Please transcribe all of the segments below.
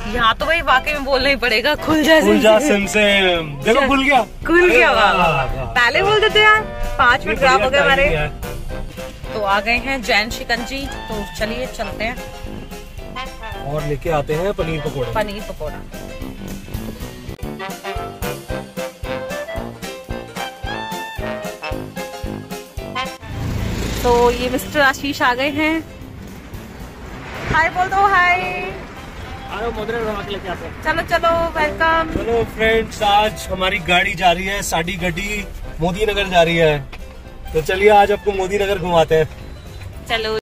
यहाँ तो भाई वाकई में बोलना ही पड़ेगा, खुल जा सिम से। देखो खुल गया पहले बोल देते यार। 5 मिनट खराब हो गए हमारे। तो आ गए हैं जैन शिकंजी, तो चलिए चलते हैं और लेके आते हैं पनीर पकौड़ा। तो ये मिस्टर आशीष आ गए हैं। हाय बोल दो, हाय। चलो चलो वेलकम। चलो फ्रेंड्स, आज हमारी गाड़ी जा रही है, साडी गड्डी मोदी नगर जा रही है। तो चलिए आज आपको मोदी नगर घुमाते हैं। चलो।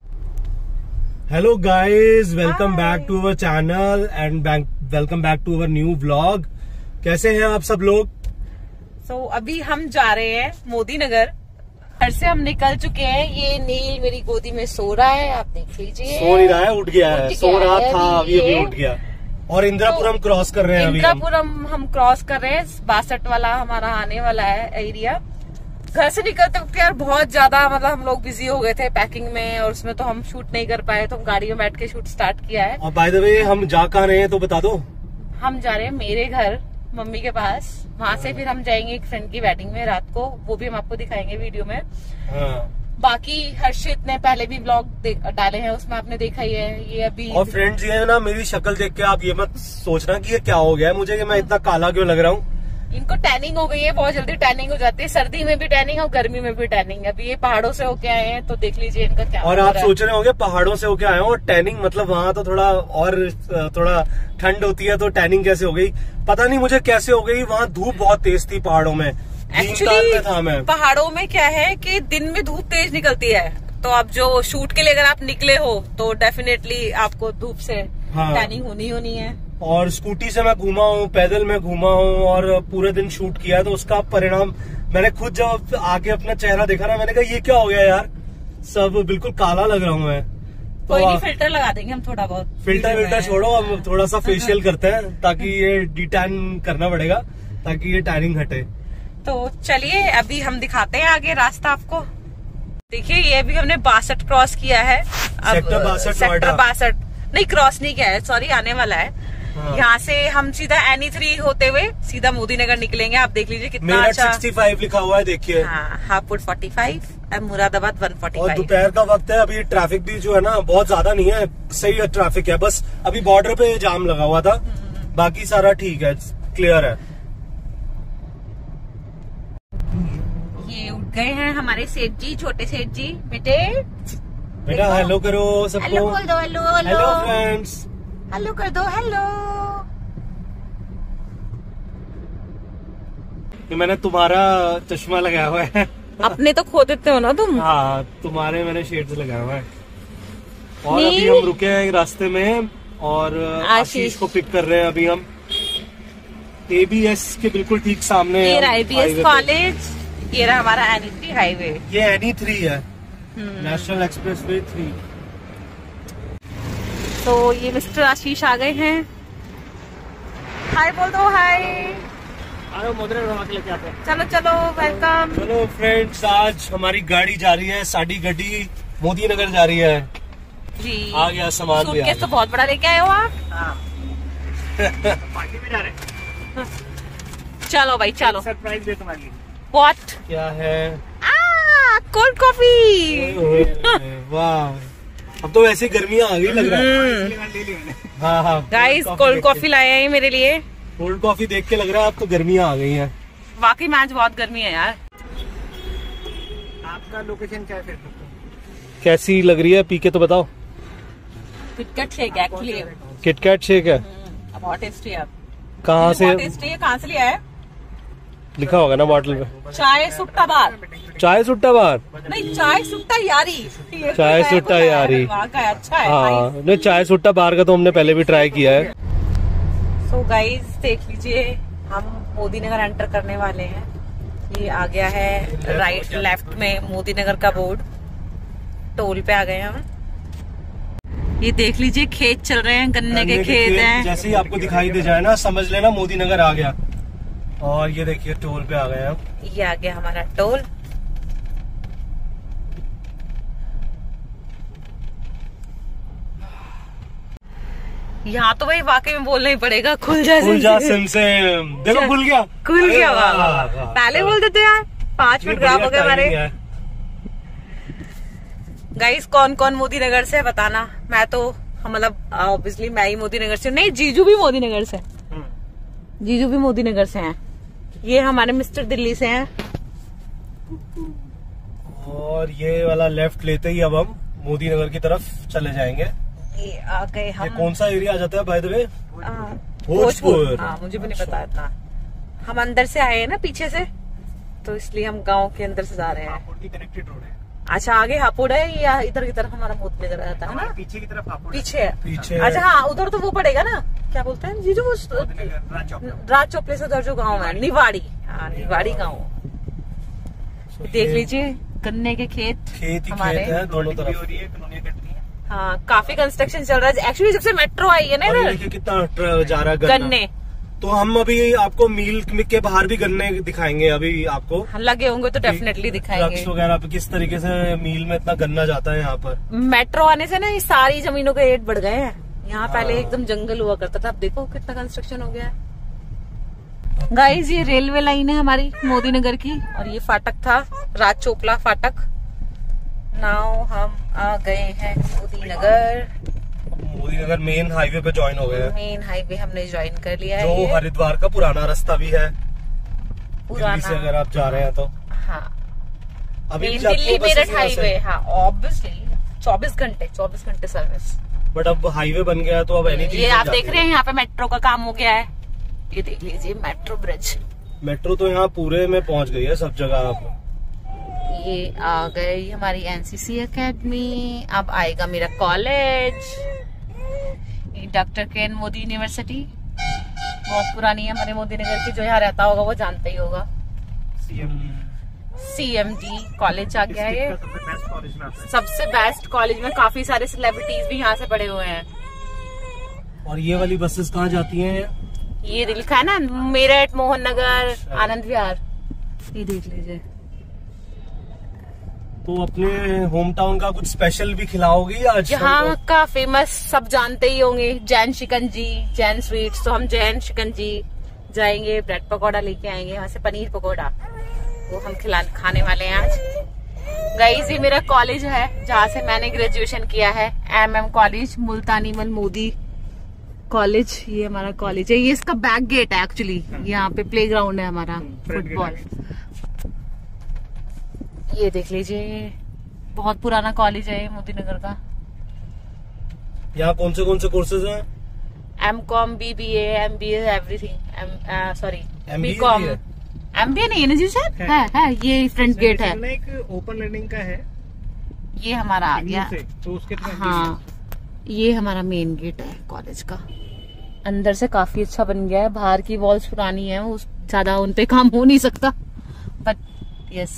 Hello guys, welcome back to our channel and welcome back to our new vlog. कैसे हैं आप सब लोग? तो अभी हम जा रहे हैं मोदी नगर। घर से हम निकल चुके हैं। ये नील मेरी गोदी में सो रहा है, आप देख लीजिए। सो नहीं रहा है, उठ गया है। सो रहा था, अभी उठ गया। और इंदिरापुरम क्रॉस कर रहे हैं। इंदिरापुरम हम क्रॉस कर रहे हैं। 62 वाला हमारा आने वाला है एरिया। घर से निकलते वक्त यार बहुत ज्यादा मतलब हम लोग बिजी हो गए थे पैकिंग में, और उसमें तो हम शूट नहीं कर पाए, तो हम गाड़ी में बैठ के शूट स्टार्ट किया है। और बाय द वे हम जा कहाँ रहे हैं तो बता दो। हम जा रहे हैं मेरे घर मम्मी के पास। वहाँ से फिर हम जाएंगे एक फ्रेंड की वेडिंग में रात को, वो भी हम आपको दिखाएंगे वीडियो में। बाकी हर्षित ने पहले भी ब्लॉग डाले हैं, उसमें आपने देखा ही है। ये अभी और फ्रेंड्स, ये ना मेरी शक्ल देख के आप ये मत सोचना कि ये क्या हो गया है मुझे, कि मैं इतना काला क्यों लग रहा हूँ। इनको टैनिंग हो गई है, बहुत जल्दी टैनिंग हो जाती है। सर्दी में भी टैनिंग और गर्मी में भी टैनिंग। अभी ये पहाड़ों से होके आए हैं, तो देख लीजिए इनका क्या। और आप सोच रहे होंगे पहाड़ों से होके आए हो और टैनिंग, मतलब वहाँ तो थोड़ा ठंड होती है, तो टैनिंग कैसे हो गई पता नहीं मुझे कैसे हो गई। वहाँ धूप बहुत तेज थी पहाड़ों में। एक्चुअली था मैं पहाड़ों में क्या है कि दिन में धूप तेज निकलती है, तो अब जो शूट के लिए अगर आप निकले हो तो डेफिनेटली आपको धूप से टैनिंग होनी है। और स्कूटी से मैं घूमा हूँ, पैदल में घूमा हूँ और पूरे दिन शूट किया, तो उसका परिणाम मैंने खुद जब आके अपना चेहरा देखा ना, मैंने कहा ये क्या हो गया यार, सब बिल्कुल काला लग रहा हूँ मैं। तो कोई नहीं, फिल्टर लगा देंगे हम थोड़ा बहुत। फिल्टर छोड़ो, अब थोड़ा सा फेशियल करते हैं ताकि ये डिटैन करना पड़ेगा ताकि ये टैनिंग हटे। तो चलिए अभी हम दिखाते हैं आगे रास्ता आपको। देखिए ये भी हमने 62 क्रॉस किया है। सेक्टर 62 नहीं, क्रॉस नहीं किया है, सॉरी, आने वाला है। यहाँ से हम सीधा NE3 होते हुए सीधा मोदी नगर निकलेंगे। आप देख लीजिए कितना अच्छा 65 लिखा हुआ है, देखिए। हापुड़ 45 और मुरादाबाद 145। और दोपहर का वक्त है, अभी ट्रैफिक भी जो है ना बहुत ज्यादा नहीं है, सही ट्रैफिक है। बस अभी बॉर्डर पे जाम लगा हुआ था, बाकी सारा ठीक है, क्लियर है। ये उठ गए हैं हमारे सेठ जी, छोटे सेठ जी। बेटा हेलो करो सबको। हेलो बोल दो। हेलो फ्रेंड्स, हेलो कर दो। हेलो। ये मैंने तुम्हारा चश्मा लगाया हुआ है। अपने तो खो देते हो ना तुम। हाँ, तुम्हारे मैंने शेड से लगाया हुआ है। और अभी हम रुके हैं रास्ते में और आशीष को पिक कर रहे हैं। अभी हम ABS के बिल्कुल ठीक सामने। ये रहा ABS कॉलेज, ये रहा हमारा NE3 हाईवे। ये NE3 है, नेशनल एक्सप्रेसवे 3। तो ये मिस्टर आशीष आ गए हैं। हाय बोल दो, हाय। चलो चलो वेलकम। चलो फ्रेंड्स, आज हमारी गाड़ी जा रही है, साडी गड्डी मोदी नगर जा रही है जी। आ गया सामान भी। सूटकेस तो बहुत बड़ा लेके आए हो आप। पार्टी में जा रहे हैं। चलो भाई चलो। सरप्राइज दे तुम्हारे लिए। व्हाट? क्या है? Cold coffee. वाह, अब तो वैसे गर्मियाँ आ गई लग रहा है। हाँ गाइस, कोल्ड कॉफी लाए हैं मेरे लिए। कोल्ड कॉफी देख के लग रहा है अब तो गर्मियाँ आ गई हैं। वाकई में आज बहुत गर्मी है यार। आपका लोकेशन क्या है? कैसी लग रही है, पी के तो बताओ। किटकैट शेक है एक्चुअली। किटकैट शेक है, बहुत टेस्टी है। कहाँ से? कहाँ से लिया है? लिखा होगा ना बॉटल पे। चाय सुट्टा बार। चाय सुट्टा बार नहीं, चाय सुट्टा यारी। चाय सुट्टा यारी, अच्छा है। हाँ नहीं, चाय सुट्टा बार का तो हमने पहले भी ट्राई किया है। सो गाइस देख लीजिए, हम मोदी नगर एंटर करने वाले हैं। ये आ गया है राइट लेफ्ट में मोदी नगर का बोर्ड। टोल पे आ गए हम। ये देख लीजिए खेत चल रहे हैं, गन्ने के खेत हैं। जैसे ही आपको दिखाई दे जाए ना, समझ लेना मोदी नगर आ गया। और ये देखिए टोल पे आ गए हम। ये आ गया हमारा टोल। यहाँ तो भाई वाकई में बोलना ही पड़ेगा, खुल जा सिम से। देखो खुल गया। पहले बोल देते यार, 5 मिनट खराब हो गए हमारे। गाइस कौन कौन मोदी नगर से बताना। मैं तो मतलब ऑब्वियसली मैं ही मोदी नगर से, नहीं जीजू भी मोदी नगर से, जीजू भी मोदी नगर से हैं। ये हमारे मिस्टर दिल्ली से हैं। और ये वाला लेफ्ट लेते ही अब हम मोदी नगर की तरफ चले जाएंगे। ये आ गए हम। ये कौन सा एरिया आ जाता है बाय द वे? भोजपुर। हाँ मुझे भी नहीं पता इतना। हम अंदर से आए हैं ना पीछे से, तो इसलिए हम गांव के अंदर से जा रहे हैं। कनेक्टेड रोड है। अच्छा आगे हापुड़ है या इधर की तरफ हमारा मोदी नगर आता है ना? पीछे की तरफ हापुड़। पीछे। अच्छा हाँ उधर तो वो पड़ेगा ना, क्या बोलते हैं जीजू वो राज चौपले से उधर जो गाँव है निवाड़ी। हाँ निवाड़ी गाँव। देख लीजिए गन्ने के खेत हमारे है दोनों तरफ। हाँ काफी कंस्ट्रक्शन चल रहा है एक्चुअली, जब से मेट्रो आई है ना इधर। कितना जा रहा है गन्ने। तो हम अभी आपको मील के बाहर भी गन्ने दिखाएंगे। अभी आपको लगे होंगे तो डेफिनेटली दिखाएंगे वगैरह पे किस तरीके से मील में इतना गन्ना जाता है यहाँ पर। मेट्रो आने से ना ये सारी जमीनों के रेट बढ़ गए हैं। यहाँ पहले एकदम जंगल हुआ करता था, अब देखो कितना कंस्ट्रक्शन हो गया है। गाइस ये रेलवे लाइन है हमारी मोदी नगर की, और ये फाटक था राज चोपला फाटक। नाउ हम आ गए हैं मोदी नगर मेन हाईवे पे ज्वाइन हो गए हैं। मेन हाईवे हमने ज्वाइन कर लिया है, जो हरिद्वार का पुराना रास्ता भी है दिल्ली से अगर आप जा रहे हैं तो। हाँ अभी दिल्ली मेरठ हाईवे। हाँ ऑब्वियसली 24 घंटे सर्विस। बट अब हाईवे बन गया तो अब एनीथिंग। ये आप देख रहे हैं यहाँ पे मेट्रो का काम हो गया है। ये देख लीजिए मेट्रो ब्रिज। मेट्रो तो यहाँ पूरे में पहुँच गई है सब जगह। आप ये आ गई हमारी एनसीसी एकेडमी। अब आएगा मेरा college, doctor KN Modi university. बहुत पुरानी है हमारे मोदी नगर की, जो यहाँ रहता होगा वो जानता ही होगा। CMD कॉलेज आ गया है ये, सबसे बेस्ट कॉलेज में काफी सारे सेलिब्रिटीज भी यहाँ से पढ़े हुए हैं। और ये वाली बसेस कहाँ जाती हैं? ये लिखा है ना मेरठ, मोहन नगर, आनंद विहार। ये देख लीजिए। तो अपने होम टाउन का कुछ स्पेशल भी खिलाओगी आज? यहाँ का फेमस सब जानते ही होंगे, जैन शिकंजी, जैन स्वीट्स। तो हम जैन शिकंजी जाएंगे, ब्रेड पकौड़ा लेके आएंगे, वहाँ से पनीर पकौड़ा, वो हम खाने वाले हैं आज। गाइस ये मेरा कॉलेज है जहाँ से मैंने ग्रेजुएशन किया है, MM कॉलेज मुल्तानी मल मोदी कॉलेज। ये हमारा कॉलेज है। ये इसका बैक गेट है एक्चुअली। यहाँ पे प्लेग्राउंड है हमारा फुटबॉल। ये देख लीजिए बहुत पुराना कॉलेज है मोदी नगर का। यहाँ कौन से कोर्सेज हैं? MCOM, BBA, MBA, everything. Sorry BCom, MBA नहीं है ना जी सर? है। ये फ्रंट गेट है। एक ओपन लर्निंग का है। ये हमारा आ गया। तो उसके हाँ ये हमारा मेन गेट है कॉलेज का। अंदर से काफी अच्छा बन गया है। बाहर की वॉल्स पुरानी है, वो ज्यादा उन पे काम हो नहीं सकता, बट यस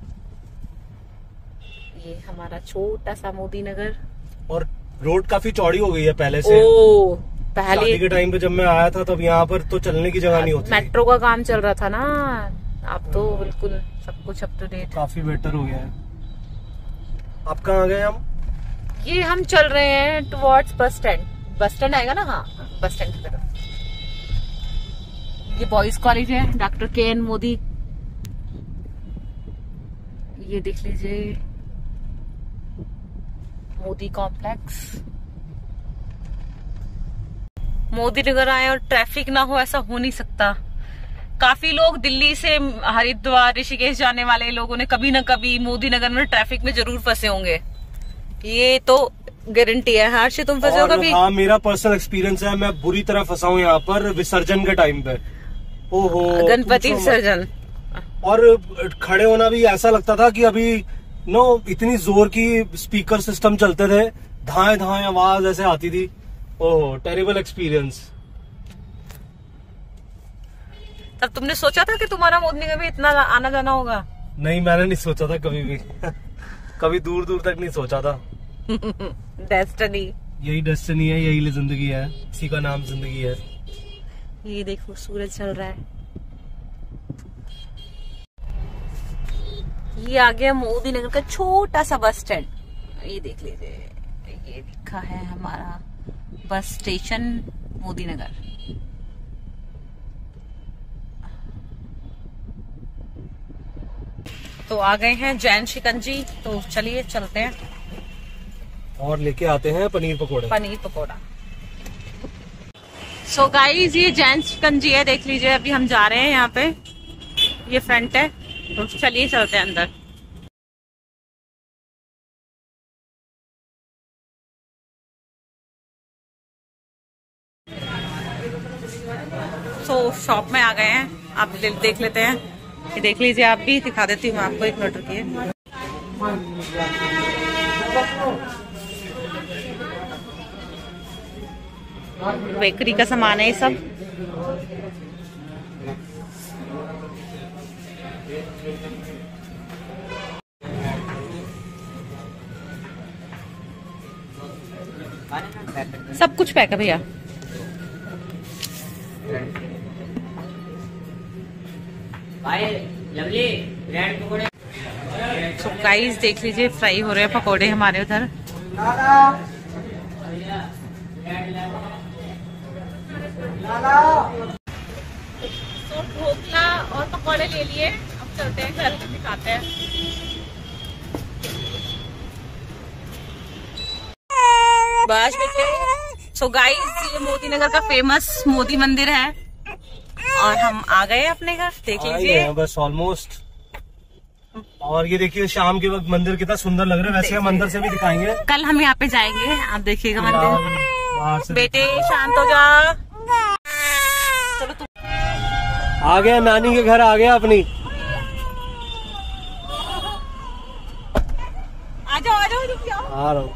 ये हमारा छोटा सा मोदी नगर। और रोड काफी चौड़ी हो गई है पहले से। पहले शादी के टाइम पे जब मैं आया था तब यहाँ पर तो चलने की जगह नहीं होती। मेट्रो का काम चल रहा था ना, अब तो बिल्कुल सब कुछ अप टू डेट, काफी बेटर हो गया है। आप कहाँ आ गए? ये हम चल रहे हैं towards bus stand. Bus stand आएगा ना? हाँ बस स्टैंड की तरफ। ये बॉयज कॉलेज है, डॉक्टर केएन मोदी। ये देख लीजिए मोदी कॉम्प्लेक्स। मोदी नगर आए और ट्रैफिक ना हो, ऐसा हो नहीं सकता। काफी लोग दिल्ली से हरिद्वार, ऋषिकेश जाने वाले लोगों ने कभी ना कभी मोदी नगर में ट्रैफिक में जरूर फंसे होंगे, ये तो गारंटी है। हर्षित तुम फंसे हो कभी? हाँ मेरा पर्सनल एक्सपीरियंस है, मैं बुरी तरह फंसा हूँ यहाँ पर विसर्जन के टाइम पे। ओहो गणपति विसर्जन। और खड़े होना भी ऐसा लगता था कि अभी इतनी जोर की स्पीकर सिस्टम चलते थे, धाए धाए आवाज ऐसे आती थी। Oh terrible experience. तब तुमने सोचा था कि तुम्हारा मोदी नगर में इतना आना जाना होगा? नहीं मैंने नहीं सोचा था कभी भी। कभी दूर दूर तक नहीं सोचा था। डेस्टिनी, यही डेस्टिनी है, यही जिंदगी है, इसी का नाम जिंदगी है। ये देखो सूरज चल रहा है। ये आ गया मोदी नगर का छोटा सा बस स्टैंड। ये देख लीजिए, ये लिखा है हमारा बस स्टेशन मोदी नगर। तो आ गए हैं जैन शिकंजी, तो चलिए चलते हैं और लेके आते हैं पनीर पकोड़े। पनीर पकोड़ा। सो गाइस ये जैन शिकंजी है, देख लीजिए। अभी हम जा रहे हैं यहाँ पे, ये फ्रंट है, तो चलिए चलते हैं अंदर। सो शॉप में आ गए हैं, आप देख लेते हैं। ये देख लीजिए, आप भी दिखा देती हूँ मैं आपको, 1 मिनट रुकिए। बेकरी का सामान है ये सब। सब कुछ पैक है भैया। तो गाइस देख लीजिए, फ्राई हो रहे हैं पकोड़े हमारे उधर। तो ढोकला और पकोड़े ले लिए, अब चलते हैं घर में दिखाते हैं। बस बेटे। सो गाइस ये मोदी नगर का फेमस मोदी मंदिर है और हम आ गए अपने घर, देख लीजिए बस ऑलमोस्ट। और ये देखिए शाम के वक्त मंदिर कितना सुंदर लग रहा है। वैसे हम अंदर से भी दिखाएंगे, कल हम यहाँ पे जाएंगे, आप देखिएगा मंदिर। बेटे शांत हो जा। चलो तू आ गया, नानी के घर आ गया अपनी। आ जाओ आ रहा हूँ।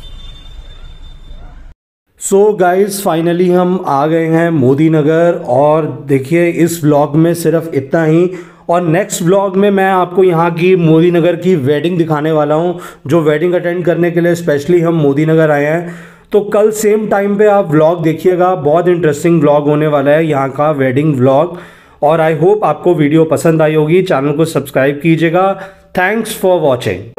सो गाइस फाइनली हम आ गए हैं मोदी नगर। और देखिए इस व्लॉग में सिर्फ इतना ही, और नेक्स्ट व्लॉग में मैं आपको यहाँ की मोदी नगर की वेडिंग दिखाने वाला हूँ, जो वेडिंग अटेंड करने के लिए स्पेशली हम मोदी नगर आए हैं। तो कल सेम टाइम पे आप व्लॉग देखिएगा, बहुत इंटरेस्टिंग व्लॉग होने वाला है यहाँ का वेडिंग व्लॉग। और आई होप आपको वीडियो पसंद आई होगी। चैनल को सब्सक्राइब कीजिएगा। Thanks for watching.